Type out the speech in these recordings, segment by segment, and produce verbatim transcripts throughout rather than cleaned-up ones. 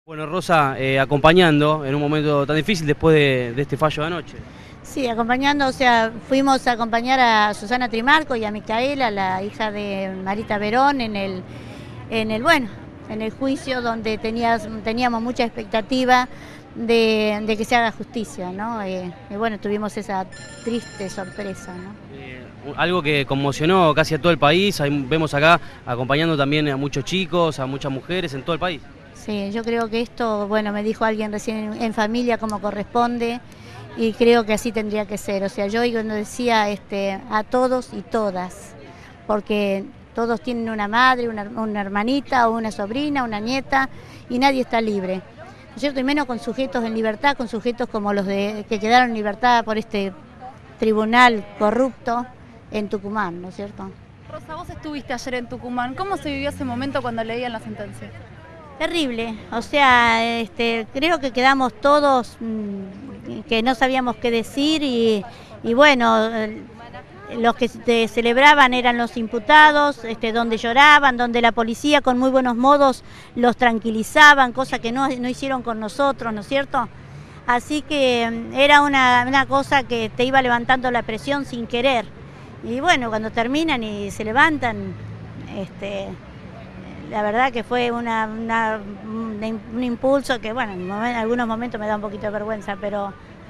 Bueno, Rosa, eh, acompañando en un momento tan difícil después de, de este fallo de anoche. Sí, acompañando, o sea, fuimos a acompañar a Susana Trimarco y a Micaela, la hija de Marita Verón, en el, en el bueno, en el juicio donde tenías, teníamos mucha expectativa de, de que se haga justicia, ¿no? Eh, y bueno, tuvimos esa triste sorpresa, ¿no? Eh, algo que conmocionó casi a todo el país. Ahí vemos acá acompañando también a muchos chicos, a muchas mujeres en todo el país. Sí, yo creo que esto, bueno, me dijo alguien recién en, en familia como corresponde y creo que así tendría que ser. O sea, yo cuando decía este, a todos y todas, porque todos tienen una madre, una, una hermanita o una sobrina, una nieta y nadie está libre, ¿no es cierto? Y menos con sujetos en libertad, con sujetos como los de que quedaron en libertad por este tribunal corrupto en Tucumán, ¿no es cierto? Rosa, vos estuviste ayer en Tucumán. ¿Cómo se vivió ese momento cuando leían la sentencia? Terrible, o sea, este, creo que quedamos todos mmm, que no sabíamos qué decir y, y bueno, eh, los que se celebraban eran los imputados, este, donde lloraban, donde la policía con muy buenos modos los tranquilizaban, cosa que no, no hicieron con nosotros, ¿no es cierto? Así que mmm, era una, una cosa que te iba levantando la presión sin querer. Y bueno, cuando terminan y se levantan, este... la verdad que fue una, una, un impulso que, bueno, en algunos momentos me da un poquito de vergüenza, pero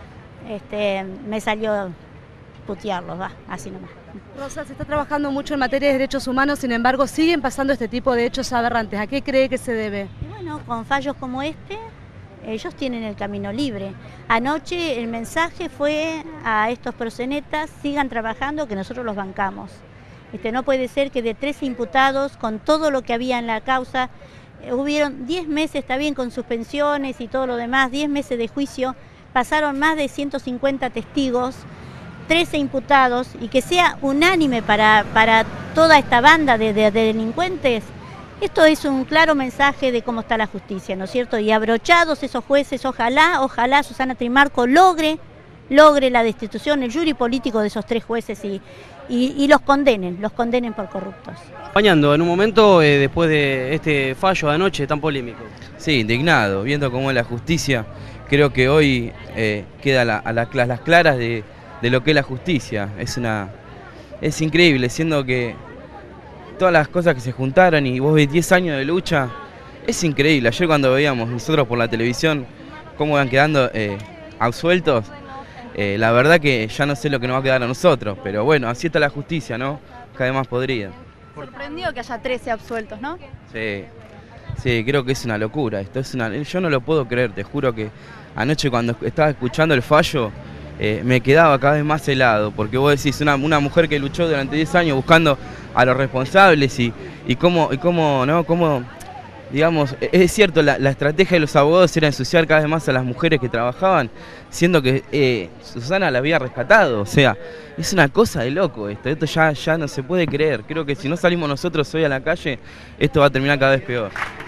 este, me salió putearlos, va, así nomás. Rosa, se está trabajando mucho en materia de derechos humanos, sin embargo, siguen pasando este tipo de hechos aberrantes. ¿A qué cree que se debe? Y bueno, con fallos como este, ellos tienen el camino libre. Anoche el mensaje fue a estos proxenetas, sigan trabajando, que nosotros los bancamos. Este, no puede ser que de trece imputados, con todo lo que había en la causa, eh, hubieron diez meses, está bien con suspensiones y todo lo demás, diez meses de juicio, pasaron más de ciento cincuenta testigos, trece imputados, y que sea unánime para, para toda esta banda de, de, de delincuentes. Esto es un claro mensaje de cómo está la justicia, ¿no es cierto? Y abrochados esos jueces, ojalá, ojalá Susana Trimarco logre, logre la destitución, el jury político de esos tres jueces y Y, y los condenen, los condenen por corruptos. Acompañando en un momento eh, después de este fallo de anoche tan polémico. Sí, indignado, viendo cómo es la justicia. Creo que hoy eh, queda la, a, la, a las claras de, de lo que es la justicia. Es una es increíble, siendo que todas las cosas que se juntaron y vos ves diez años de lucha, es increíble. Ayer cuando veíamos nosotros por la televisión cómo van quedando eh, absueltos, Eh, la verdad que ya no sé lo que nos va a quedar a nosotros, pero bueno, así está la justicia, ¿no? Cada vez más podrida. Sorprendió que haya trece absueltos, ¿no? Sí, sí, creo que es una locura esto, es una, yo no lo puedo creer, te juro que anoche cuando estaba escuchando el fallo eh, me quedaba cada vez más helado, porque vos decís, una, una mujer que luchó durante diez años buscando a los responsables y, y cómo, y cómo, ¿no? Cómo, digamos, es cierto, la, la estrategia de los abogados era ensuciar cada vez más a las mujeres que trabajaban, siendo que eh, Susana la había rescatado. O sea, es una cosa de loco esto, esto ya, ya no se puede creer. Creo que si no salimos nosotros hoy a la calle, esto va a terminar cada vez peor.